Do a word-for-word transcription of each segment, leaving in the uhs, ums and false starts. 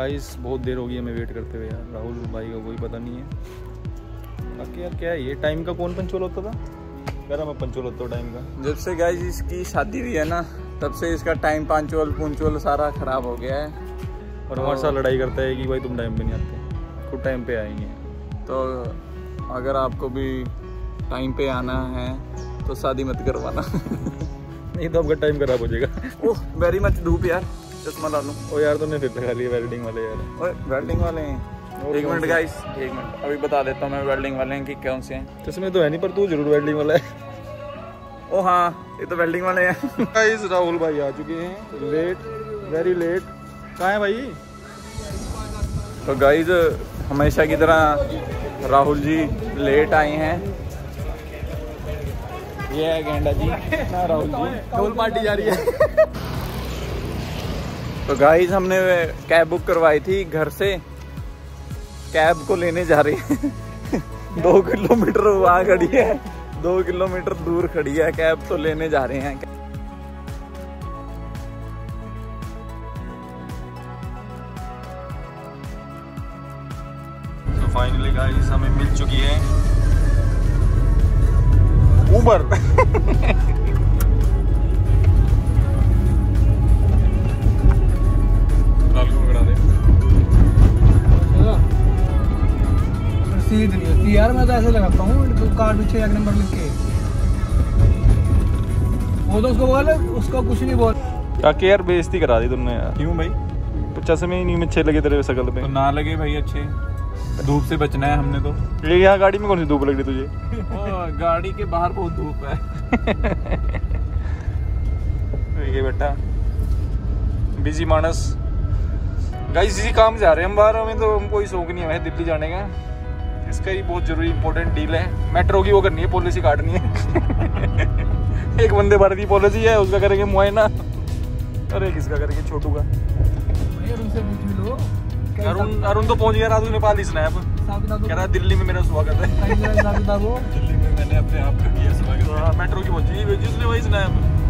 Guys बहुत देर हो गई हमें वेट करते हुए यार, राहुल भाई का कोई पता नहीं है। बाकी यार क्या है ये, टाइम का कौन पंचुअल होता था? कह रहा मैं पंचुअल होता हूँ टाइम का। जब से गाइस इसकी शादी हुई है ना, तब से इसका टाइम पंचुअल पंचुअल सारा खराब हो गया है। और हमारे साथ लड़ाई करता है कि भाई तुम टाइम पे नहीं आते, खुद टाइम पे आएंगे। तो अगर आपको भी टाइम पे आना है तो शादी मत करवाना। नहीं तो आपका टाइम खराब हो जाएगा। ओह वेरी मच धूप यार, चश्मा ला लूँ। ओ यार तुमने फिर लगा लिया वेल्डिंग वाले यार। ओए वेल्डिंग वाले हैं, एक मिनट गाइस, एक मिनट अभी बता देता हूँ मैं वेल्डिंग वाले हैं कि कौन से हैं। चश्मे तो है नहीं पर तू जरूर वेल्डिंग वाला है। ओ हाँ ये तो वेल्डिंग वाले हैं। गाइस राहुल भाई आ चुके हैं, लेट, वेरी लेट। कहाँ है भाई? तो गाइस हमेशा की तरह राहुल जी लेट आए हैं। ये है गेंडा जी, हाँ राहुल जी, ढोल पार्टी जा रही है। तो गाइस हमने कैब बुक करवाई थी घर से, कैब को लेने जा रही है। दो किलोमीटर वहाँ खड़ी है, दो किलोमीटर दूर खड़ी है कैब, तो लेने जा रहे हैं। तो फाइनली गाइस हमें मिल चुकी है उबर। रसीद नहीं होती यार, मैं तो ऐसे लगाता हूँ कार्ड पीछे एक नंबर लिख के। वो तो उसको बोल, उसको कुछ नहीं बोल। काके यार बेइज्जती करा दी तुमने यार। क्यों भाई? पचास में ही नहीं में अच्छे लगे तेरे शकल पे। तो ना लगे भाई अच्छे, धूप से बचना है हमने तो। ये यहाँ गाड़ी में कौन सी धूप लग रही तुझे? ओ, गाड़ी के बाहर बहुत धूप है। ये बेटा बिजी मानस। गाइस इसी काम जा रहे हैं हम बाहर, हमें तो कोई शौक नहीं है दिल्ली जाने का। इसका ही बहुत जरूरी इंपॉर्टेंट डील है, मेट्रो की वो करनी है, पॉलिसी काटनी है। एक वंदे भारत की पॉलिसी है, उसका करेंगे मुआयना, और एक इसका करेंगे छोटू का। अरुण अरुण तो पहुंच गया रात नेपाल स्नैप, कह रहा दिल्ली में मेरा स्वागत है। दिल्ली में मैंने अपने आप का किया स्वागत। मेट्रो की पहुंची भेजी उसने वही स्नैप।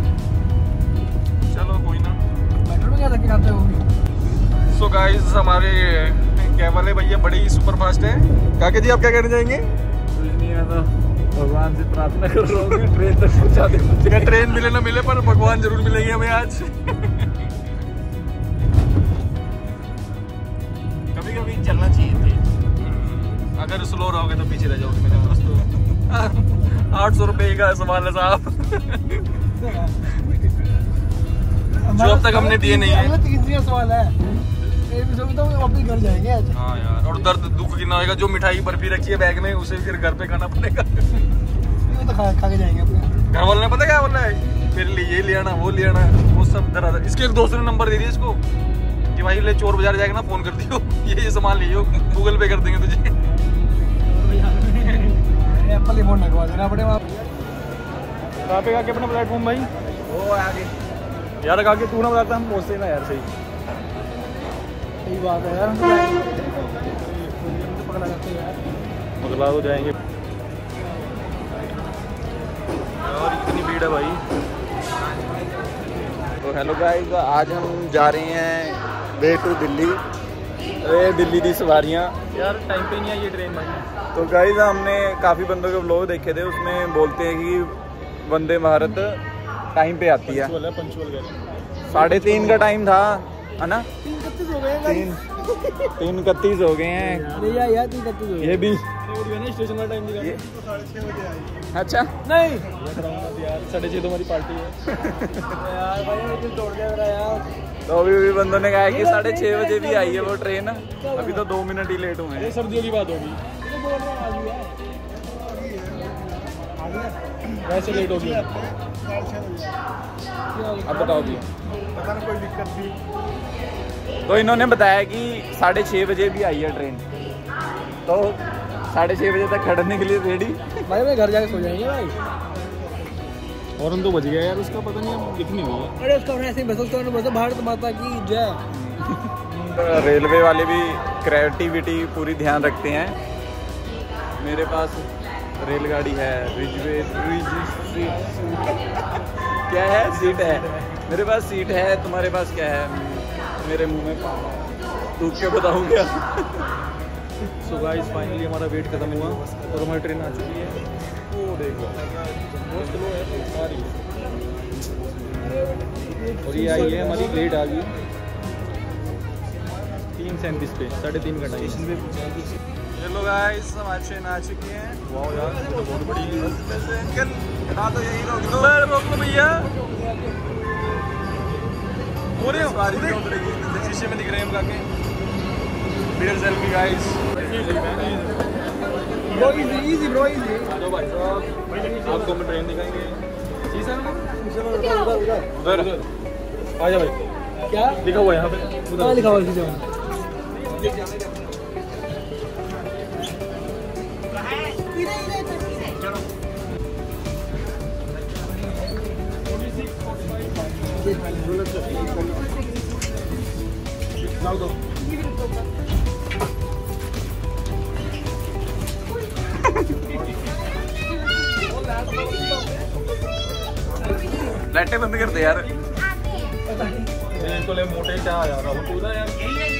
चलो कोई ना। मेट्रो में क्या धक्के खाते हो? सो गाइस हमारे कैब वाले भैया बड़े ही सुपर फास्ट है। काके जी आप क्या कहना चाहेंगे? कुछ नहीं, मैं तो भगवान से प्रार्थना कर रहा हूँ कि ट्रेन तक पहुँचा दे। ट्रेन मिले ना मिले पर भगवान जरूर मिलेंगे हमें आज। कभी कभी चलना चाहिए थे। अगर स्लो रहोगे तो पीछे रह जाओगे मेरे दोस्तों। आठ सौ रुपये का सवाल है साहब, जो अब तक हमने दिए नहीं है। तीसरा सवाल है, तो वापस घर जाएंगे आज। हाँ यार, और दर्द दुख कितना होगा, जो मिठाई बर्फी रखी है बैग में उसे फिर घर पे खाना पड़ेगा। तो खा, खा के जाएंगे अपने घर वालों ने पता क्या बोला है, मेरे लिए ये ले आना वो ले आना, वो सब दर्द। इसके एक दोस्त ने नंबर दे दिया इसको कि भाई ले चोर बाजार जाएगा ना फोन कर दियो, ये ये सामान लियो, गूगल पे कर देंगे तुझे। एप्पल ही फोन लगवा देना अपने वहाँ। कहाँ पे आके अपना प्लेटफॉर्म भाई? वो आगे यार आके तू ना बताता, हम पहुँचते ना यार। सही सही बात है यार, पकड़ा जाते हैं यार, पगला हो जाएंगे और इतनी भीड़ है भाई। तो हेलो गाइस, आज हम जा रहे हैं वे टू दिल्ली। ए दिल्ली दी सवारियाँ यार टाइम पे नहीं आई ये ट्रेन भाई। तो गाइस हमने काफ़ी बंदों के व्लॉग देखे थे, उसमें बोलते हैं कि वंदे भारत टाइम पे आती है। पंचुअल साढ़े तीन का टाइम था है ना, तीन इकतीस हो गए तीन तीन इकतीस हो गए हैं। भैया यार तीन इकतीस हो गए। ये भी स्टेशन का टाइम ये अच्छा नहीं यार, साढ़े छः तो हमारी पार्टी है। यार भाई कुछ तोड़ दिया मेरा यार। तो अभी भी बंदों ने कहा कि साढ़े छः बजे भी आई है वो ट्रेन, अभी तो दो मिनट ही लेट हुए हैं। ये सर्दियों की बात होगी, वैसे लेट होगी। अब बताओ जी, तो इन्होंने बताया कि साढ़े छः बजे भी आई है ट्रेन, तो साढ़े छः बजे तक खड़ने के लिए रेडी। भाई मैं घर जाके सो जाएंगे भाई। और उन तो बज गया यार, उसका पता नहीं कितनी हुई है। अरे उसका ऐसे ही बस बस भारत माता की जय। रेलवे वाले भी क्रिएटिविटी पूरी ध्यान रखते हैं। मेरे पास रेलगाड़ी है, रिजवे क्या है, सीट है मेरे पास, सीट है, तुम्हारे पास क्या है? मेरे मुंह में तू क्या बताऊँ क्या। सो गाइस फाइनली हमारा वेट खत्म हुआ और हमारी ट्रेन आ चुकी है। वो देखो बहुत स्लो है आ रही है। और ये आई है हमारी लेट आ गई तीन सैंतीस पे, साढ़े तीन घंटा स्टेशन पे। हेलो गाइस, हमारी ट्रेन आ चुकी है। वाह यार ये तो बहुत बड़ी अंकल ना तो यही रोक दो। मैं रोक लो भैया। हो रहे हो सवारी नहीं उतरेगी। शीशे में दिख रहे हैं हम काके। Video selfie guys. Bro easy easy bro easy. Hello भाई साहब, आपको हम ट्रेन दिखाएंगे। जी सर उधर आ जा भाई। क्या लिखा हुआ है यहाँ पे? कहाँ लिखा हुआ है शीशे में? लाइटें बंद कर दे यार। इनको ले मोटे क्या आ रहा हूँ तू यार।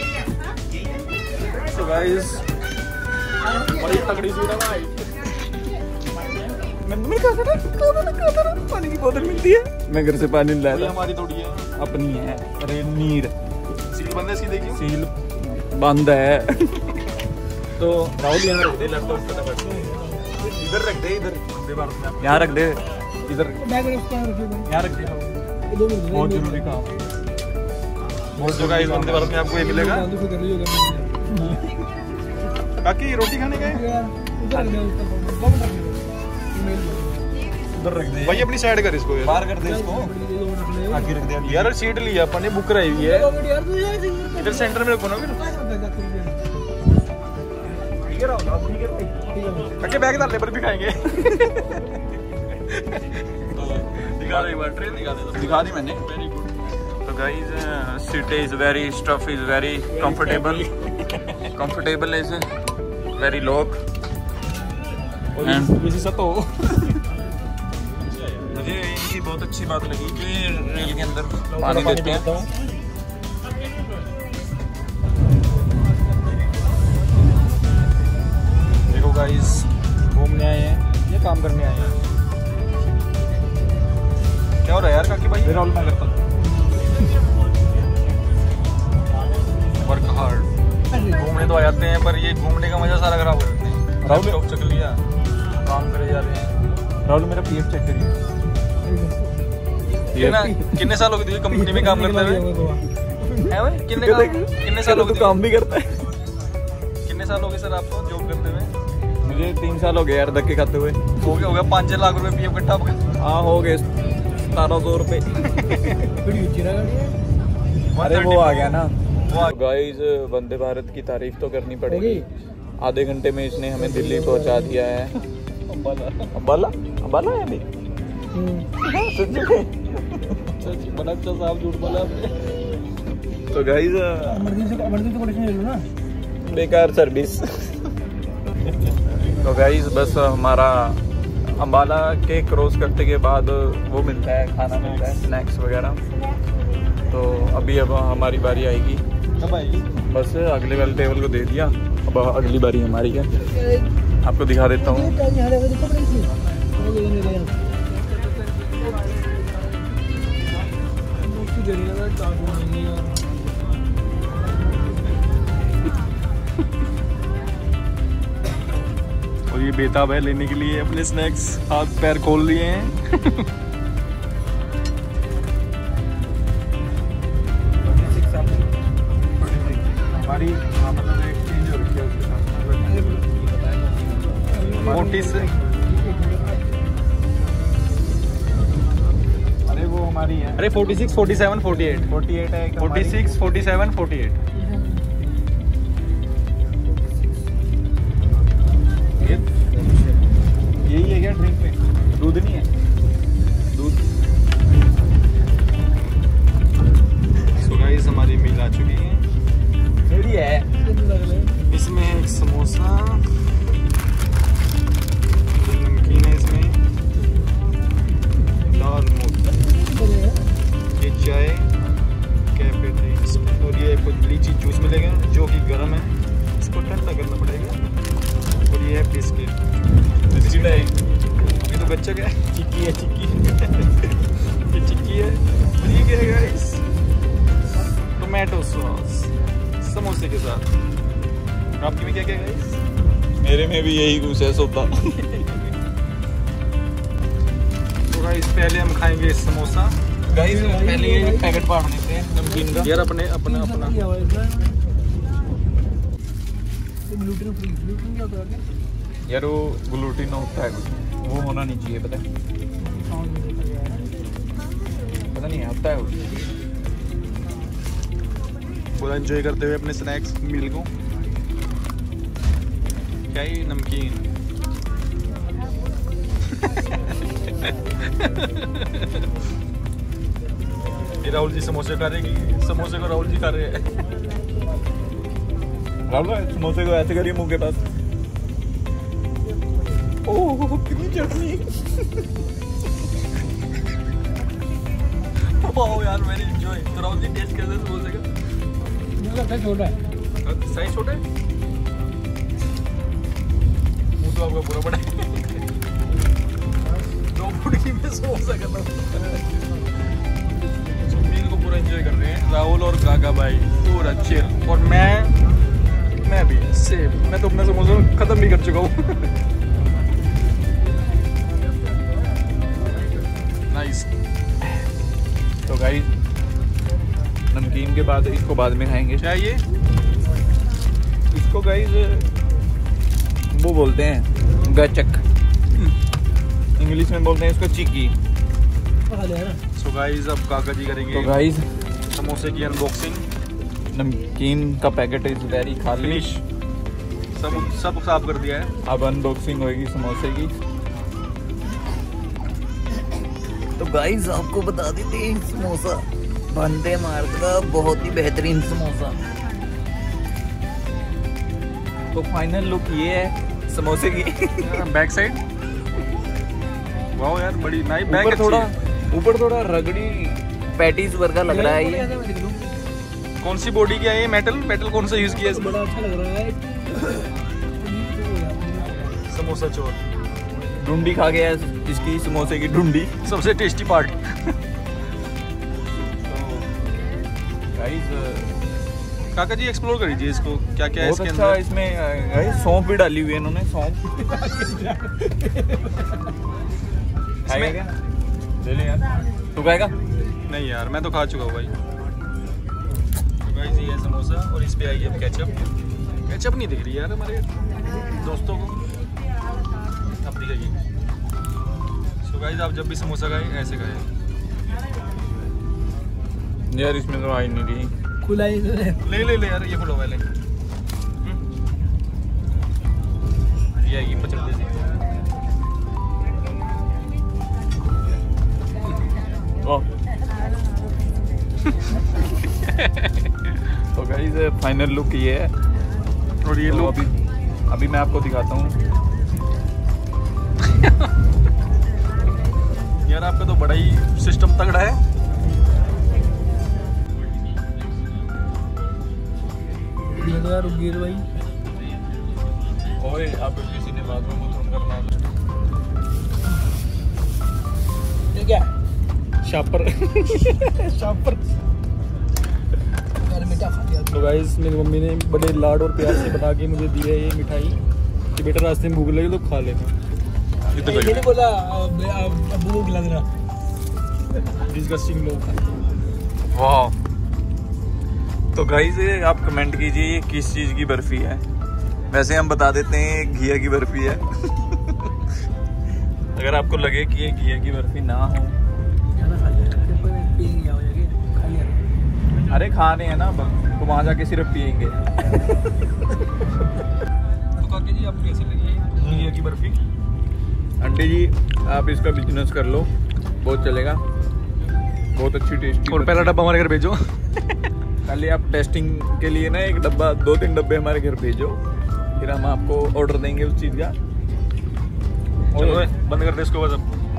सो गाइस बड़ी तगड़ी सीट है भाई। मैंने कहा था ना कहा था ना पानी की बोतल मिलती है। मैं घर से पानी लाया ये था। हमारी थोड़ी है। अपनी है। अरे नीर सील बंद है इसकी, देखिए सील बंद है। तो राहुल यहाँ रख दे लैपटॉप फटाफट। इधर रख दे, इधर दीवार में यहाँ रख दे। इधर बैग में उसका रखिए भाई। यहाँ रख दे। दो मिनट बहुत जरूरी काम। बहुत जगह इस बंदे भारत में आपको ये मिलेगा। जल्दी से कर लीजिएगा। काकी रोटी खाने गए? उधर रख दे उसका दो मिनट रखिए। उधर रख दे। भाई अपनी साइड कर इसको यार। बाहर कर दे इसको। आगे रख दे। यार सीट ली अपन ने, बुक कराई हुई है। यार तू यार इधर सेंटर में रखो ना फिर। ठीक है राहुल, आप ठीक है भाई। काके बैग डालने पर भी खाएंगे। दिखा दे एक बार, ट्रेन दिखा दे। दिखा दी मैंने। Very good. तो guys seat is very stuff is very comfortable. Comfortable is very lock. और इसी से तो मुझे इनकी बहुत अच्छी बात लगी कि रेल के अंदर पानी देते हैं। देखो गाइस घूमने आए हैं ये काम करने आए हैं। क्या हो रहा है यार काकी भाई? राहुल मैं करता वर्क हार्ड। घूमने तो आ जाते हैं पर ये घूमने का मजा सारा खराब हो जाते हैं। राहुल टॉप चक लिया, काम करे जा रहे हैं। राहुल मेरा पीएफ चेक करिए। ये ना कितने साल हो गए कंपनी में काम करते हुए? है भाई कितने कितने साल हो गए काम भी करता है? कितने साल हो गए सर आपको जॉब करते हुए? मुझे तीन साल हो गए यार धक्के खाते हुए। हो गया हो गया पाँच छह लाख रुपए पीएफ इकट्ठा हो गया। हाँ हो गए सतारह सौ रुपये। अरे वो आ गया ना। गाइस वंदे भारत की तारीफ तो करनी पड़ेगी। आधे घंटे में इसने हमें दिल्ली पहुंचा दिया है। अम्बाला अम्बाला अम्बाला है अभी। अच्छा साहब झूठ बोला आपने। तो गाइस इमरजेंसी इमरजेंसी कंडीशन ले लो ना। बेकार सर्विस। तो गाइस बस हमारा अम्बाला के क्रॉस करने के बाद वो मिलता है, खाना मिलता है, स्नैक्स वगैरह। तो अभी अब हमारी बारी आएगी। कब आएगी? बस अगले वाले टेबल को दे दिया, अब अगली बारी हमारी है। आपको दिखा देता हूँ। और ये बेताब है लेने के लिए अपने स्नैक्स, हाथ पैर खोल लिए हैं। हमारी मतलब एक्सचेंज हो रखी है उसके साथ। फोर्टीस अरे वो हमारी है। अरे forty six forty seven forty eight forty eight है। Forty six forty seven forty eight यही है क्या ड्रिंक में? दूध नहीं है? दूध। सो गाइस हमारी मील आ चुकी है। मेरी है। इसमें है एक समोसा, नमकीन है इसमें, दाल मोटा, ये चाय, कैफे ड्रिंक्स और ये कुछ लीची चिक्की है, चिक्की ये चिक्की है। और ये क्या है गाइस? टोमेटो सॉस समोसे के साथ। आपकी में क्या क्या है गाइस? मेरे में भी यही कुछ है सोता। तो गाइस पहले हम खाएंगे समोसा। गाइस पहले ये पैकेट फाड़ देते हैं नमकीन का। यार अपने अपना अपना ग्लूटेन फ्री, ग्लूटेन क्या होता है? यार वो ग्लूटीन होता है कुछ, वो होना नहीं चाहिए, पता है? पता नहीं आता है वो। पूरा एंजॉय करते हुए अपने स्नैक्स मील को। क्या ही नमकीन। ये राहुल जी समोसे खा रहे हैं, समोसे को राहुल जी खा रहे हैं। राहुल भाई समोसे को ऐसे करिए मुंह के पास। ओह कितनी चटनी। वाओ यार वेरी एंजॉय। तो राहुल जी टेस्ट कैसे समोसे का? मुझे लगता है छोटा है। साइज छोटा है, मुंह तो आपका पूरा बड़ा है। दो फुटकी में समोसा खत्म। मील को पूरा एंजॉय कर रहे हैं राहुल और काका भाई, पूरा चिल। और मैं मैं भी सेम, मैं तो अपना समोसा खत्म भी कर चुका हूँ। नाइस। तो गाइस नमकीन के बाद इसको बाद में खाएंगे। क्या ये? इसको गाइस वो बोलते हैं गचक, इंग्लिश में बोलते हैं इसको चिक्की। सो गाइस अब काका जी करेंगे तो गाइस समोसे की अनबॉक्सिंग। नमकीन का पैकेट इज वेरी खाली, फिनिश सब सब साफ कर दिया है। अब अनबॉक्सिंग होगी समोसे की। तो गाइस आपको बता देते हैं समोसा वंदे भारत का बहुत ही बेहतरीन समोसा। तो फाइनल लुक ये है समोसे की। बैक साइड वाओ यार बड़ी नाइस बैक। ऊपर थोड़ा ऊपर थोड़ा रगड़ी पैटीज वर्गा लग रहा है ये। कौन सी बॉडी की है ये? मेटल मेटल कौन सा यूज किया है? बड़ा अच्छा लग रहा है। समोसा चोर ढूंढी खा गया इसकी समोसे की ढूंढी। सबसे टेस्टी पार्ट। गाइस काका जी एक्सप्लोर कर लीजिए इसको, क्या क्या है बहुत इसके अच्छा अंदर। इसमें गाइस सौंफ भी डाली हुई है इन्होंने, सौंफ। खाएगा क्या? ले ले यार, तू खाएगा? नहीं यार मैं तो खा चुका हूँ भाई। तो गाइस ये है समोसा और इस पे आई है केचप। केचप नहीं दिख रही यार हमारे दोस्तों को, अब दिखेगी। सो गाइस आप जब भी समोसा खाएं ऐसे खाएं यार, इसमें तो आई नहीं रही। खुला ही तो है। ले ले ले यार, ये फुलो वाले ये आएगी पचड़ जैसी। तो गाइस फाइनल लुक ये है। और ये तो लोग अभी अभी मैं आपको दिखाता हूँ। यार आपका तो बड़ा ही सिस्टम तगड़ा है। ये तो यार रुक भाई। ओए आप किसी ने बाथरूम बाथरूम करना। ये क्या? शापर शापर। यार मैं क्या खा लिया? तो गाइस मेरी मम्मी ने बड़े लाड और प्यार से बना के मुझे दी है ये मिठाई कि बेटा रास्ते में भूख लगी तो खा लेना। ये नहीं बोला अब्बू को खिला देना। डिस्गस्टिंग लोग। वाह। तो गाइस आप कमेंट कीजिए ये किस चीज़ की बर्फी है। वैसे हम बता देते हैं घिया की बर्फी है। अगर आपको लगे कि ये घिया की बर्फी ना हो, खाना खा लिया पी गया हो जाके खा लिया। अरे खा रहे हैं ना तो वहाँ जाके सिर्फ पियेंगे। तो काके जी आपको कैसी लगी घिया की बर्फी? आंटी जी आप इसका बिजनेस कर लो, बहुत चलेगा, बहुत अच्छी टेस्टी। और पहला डब्बा हमारे घर भेजो। पहले आप टेस्टिंग के लिए ना एक डब्बा दो तीन डब्बे हमारे घर भेजो, फिर हम आपको ऑर्डर देंगे उस चीज़ का। चलो बंद कर दे इसको बस अब।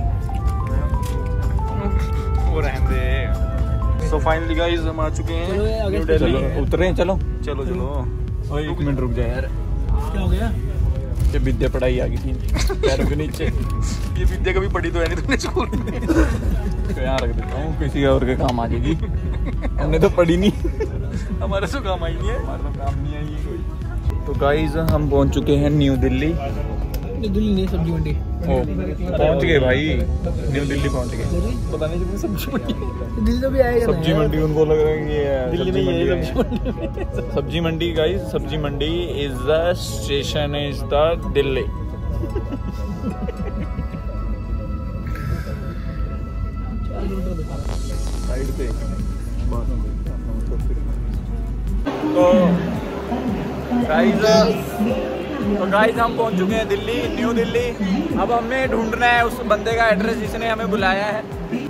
वो रहने दे। सो फाइनली गाइस हम आ चुके हैं चलो ये आगे न्यू दिल्ली। चलो उतरे चलो चलो चलो ओए एक मिनट रुक जा यार। क्या हो गया? नीचे विद्या पढ़ाई आ गई थी पैरों के नीचे। ये विद्या कभी पढ़ी तो है नहीं तुमने स्कूल में। तो यहाँ रख देता हूँ, किसी और के काम आ जाएगी। हमने तो पढ़ी नहीं, हमारे से काम आई नहीं है। हमारा तो काम नहीं आई है कोई। तो गाइस हम पहुँच चुके हैं न्यू दिल्ली। दिल्ली नहीं, सब्जी मंडी पहुँच गए भाई, न्यू दिल्ली पहुँच गए। पता नहीं कितनी सब्जी मंडी दिल्ली तो भी आएगा। सब्जी मंडी उनको लग रहा है कि ये दिल्ली में सब्जी ये मंडी है। सब्जी Mandi guys, Sabzi Mandi is the station is the Delhi. Side पे तो गाइस तो गाइस हम पहुंच चुके हैं दिल्ली, न्यू दिल्ली। अब हमें ढूंढना है उस बंदे का एड्रेस जिसने हमें बुलाया है।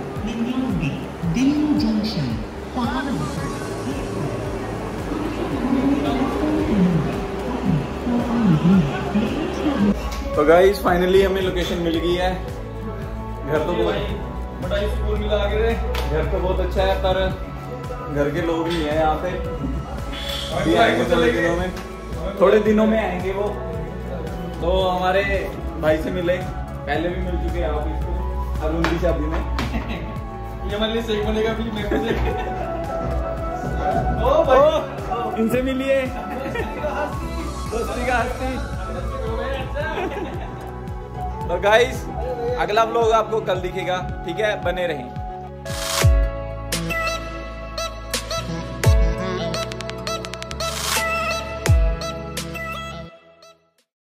तो गाइस फाइनली हमें लोकेशन मिल गई है। घर तो बहुत बड़ा स्कूल मिला के, घर तो बहुत अच्छा है पर घर के लोग नहीं है यहाँ पे। अभी आएंगे थोड़े दिनों में, थोड़े दिनों में आएंगे वो। तो हमारे भाई से मिले, पहले भी मिल चुके हैं आप इसको अब उनकी शादी में। ये हमारे लिए सही बनेगा भी मेरे को से। ओ भाई इनसे मिलिए, दोस्ती का हस्ती। तो गाइस अगला व्लॉग आपको कल दिखेगा, ठीक है, बने रहें।